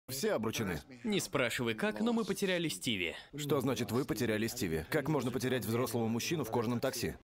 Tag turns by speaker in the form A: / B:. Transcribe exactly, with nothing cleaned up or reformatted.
A: Все обручены.
B: Не спрашивай как, но мы потеряли Стиви.
A: Что значит вы потеряли Стиви? Как можно потерять взрослого мужчину в кожаном такси?